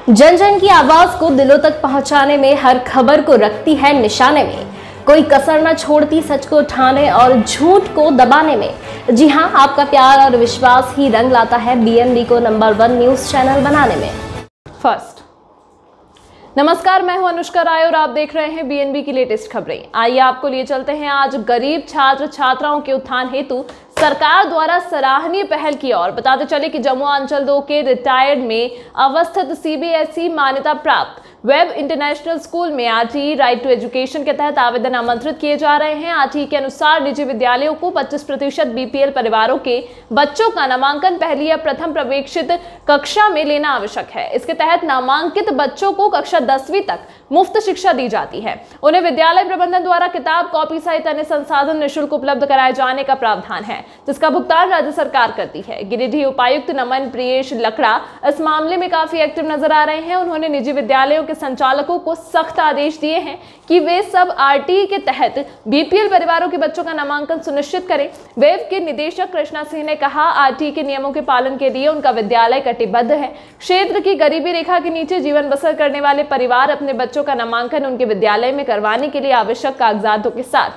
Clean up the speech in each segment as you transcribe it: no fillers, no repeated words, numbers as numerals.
जन जन की आवाज को दिलों तक पहुंचाने में, हर खबर को रखती है निशाने में, कोई कसर न छोड़ती सच को उठाने और झूठ को दबाने में। जी हां, आपका प्यार और विश्वास ही रंग लाता है बीएनबी को नंबर 1 न्यूज चैनल बनाने में। फर्स्ट, नमस्कार, मैं हूं अनुष्का राय और आप देख रहे हैं बीएनबी की लेटेस्ट खबरें। आइए आपको लिए चलते हैं आज गरीब छात्र छात्राओं के उत्थान हेतु सरकार द्वारा सराहनीय पहल की ओर। बताते चले कि जम्मू अंचल 2 के रिटायर्ड में अवस्थित सीबीएसई मान्यता प्राप्त वेब इंटरनेशनल स्कूल में आरटीई राइट टू एजुकेशन के तहत आवेदन आमंत्रित किए जा रहे हैं। आरटीई के अनुसार निजी विद्यालयों को 25% बीपीएल परिवारों के बच्चों का नामांकन पहली या प्रथम प्रवेशित कक्षा में लेना आवश्यक है। इसके तहत नामांकित बच्चों को कक्षा 10वीं तक मुफ्त शिक्षा दी जाती है। उन्हें विद्यालय प्रबंधन द्वारा किताब, कॉपी सहित अन्य संसाधन निःशुल्क उपलब्ध कराए जाने का प्रावधान है, जिसका भुगतान राज्य सरकार करती है। गिरिडीह उपायुक्त नमन प्रियेश लकड़ा इस मामले में काफी एक्टिव नजर आ रहे हैं। उन्होंने निजी विद्यालयों के संचालकों को सख्त आदेश दिए हैं कि वे सब आरटीई के तहत बीपीएल परिवारों के बच्चों का नामांकन सुनिश्चित करें। वेब के निदेशक कृष्णा सिंह ने कहा, आरटीई के नियमों के पालन के लिए उनका विद्यालय कटिबद्ध है। क्षेत्र की गरीबी रेखा के नीचे जीवन बसर करने वाले परिवार अपने बच्चों का नामांकन उनके विद्यालय में करवाने के लिए आवश्यक कागजातों के साथ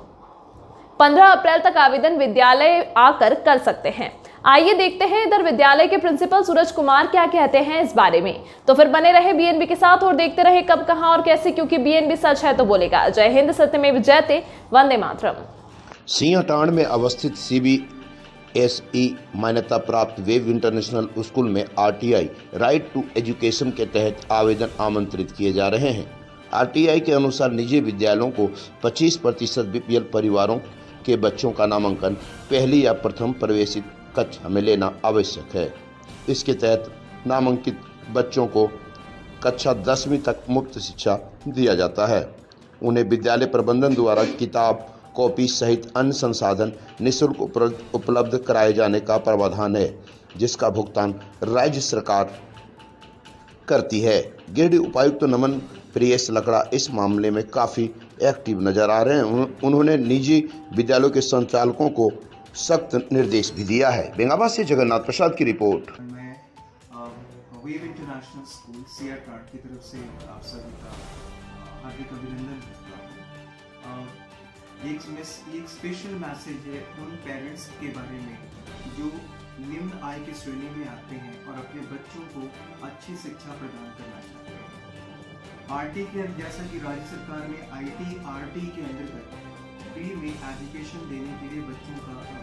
15 अप्रैल तक आवेदन विद्यालय आकर कर सकते हैं। आइए देखते हैं इधर विद्यालय के प्रिंसिपल सूरज कुमार क्या कहते हैं इस बारे में। तो फिर बने रहे बीएनबी के साथ और देखते रहे कब, कहां और कैसे, क्योंकि बीएनबी सच है तो बोलेगा। जय हिंद, सत्यमेव जयते, वंदे मातरम। सिंहटांड में अवस्थित सीबीएसई मान्यता प्राप्त वेब इंटरनेशनल स्कूल में आरटीई राइट टू एजुकेशन के तहत आवेदन आमंत्रित किए जा रहे हैं। आरटीई के अनुसार निजी विद्यालयों को 25% बीपीएल परिवारों के बच्चों का नामांकन पहली या प्रथम प्रवेशित कक्षा में लेना आवश्यक है। इसके तहत नामांकित बच्चों को कक्षा 10वीं तक मुफ्त शिक्षा दिया जाता है। उन्हें विद्यालय प्रबंधन द्वारा किताब, कॉपी सहित अन्य संसाधन निःशुल्क उपलब्ध कराए जाने का प्रावधान है, जिसका भुगतान राज्य सरकार करती है। गिरिडीह उपायुक्त नमन प्रियेश लकड़ा इस मामले में काफ़ी एक्टिव नजर आ रहे हैं। उन्होंने निजी विद्यालयों के संचालकों को सख्त निर्देश भी दिया है। बेंगाबाद से जगन्नाथ प्रसाद की रिपोर्ट। मैं वेब इंटरनेशनल स्कूल सिंहटांड की तरफ से आप सभी का हार्दिक अभिनंदन करता हूँ। एक स्पेशल मैसेज है उन पेरेंट्स के बारे में जो निम्न आय की श्रेणी में आते हैं और अपने बच्चों को अच्छी शिक्षा प्रदान करना चाहते हैं। आरटी के जैसा कि राज्य सरकार ने आरटी के अंतर्गत फ्री में एजुकेशन देने के लिए बच्चों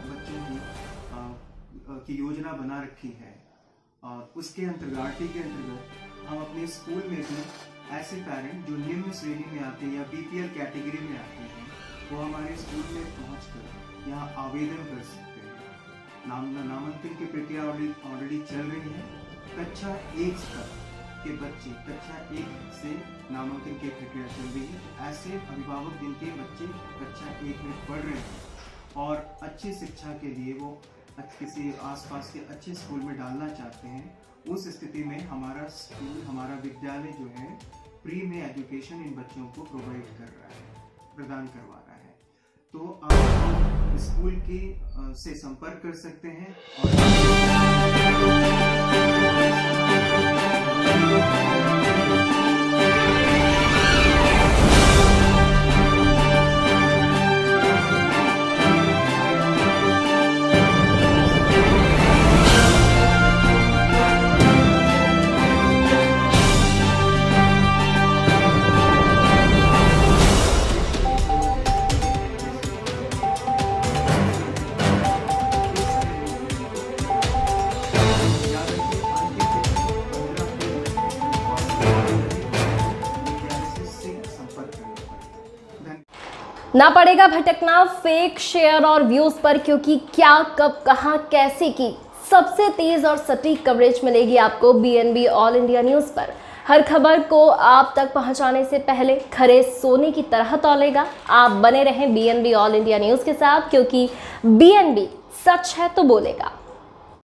की योजना बना रखी है। उसके अंतर्गत आरटी के अंतर्गत हम अपने स्कूल में भी ऐसे पेरेंट जो निम्न श्रेणी में आते हैं या बीपीएल कैटेगरी में आते हैं, वो हमारे स्कूल में पहुंचकर यहाँ आवेदन कर सकते हैं। नामांकन की प्रक्रिया ऑलरेडी चल रही है। कक्षा 1 तक के बच्चे, कक्षा 1 से नामांकन की प्रक्रिया चल रही है। ऐसे अभिभावक जिनके बच्चे कक्षा 1 में पढ़ रहे हैं और अच्छी शिक्षा के लिए वो किसी आसपास के अच्छे स्कूल में डालना चाहते हैं, उस स्थिति में हमारा स्कूल, हमारा विद्यालय जो है फ्री में एजुकेशन इन बच्चों को प्रोवाइड कर रहा है, प्रदान करवा रहा है। तो आप स्कूल की से संपर्क कर सकते हैं ना पड़ेगा भटकना फेक शेयर और व्यूज पर, क्योंकि क्या, कब, कहां, कैसे की सबसे तेज और सटीक कवरेज मिलेगी आपको बीएनबी ऑल इंडिया न्यूज पर। हर खबर को आप तक पहुंचाने से पहले खरे सोने की तरह तौलेगा। आप बने रहें बीएनबी ऑल इंडिया न्यूज के साथ, क्योंकि बीएनबी सच है तो बोलेगा।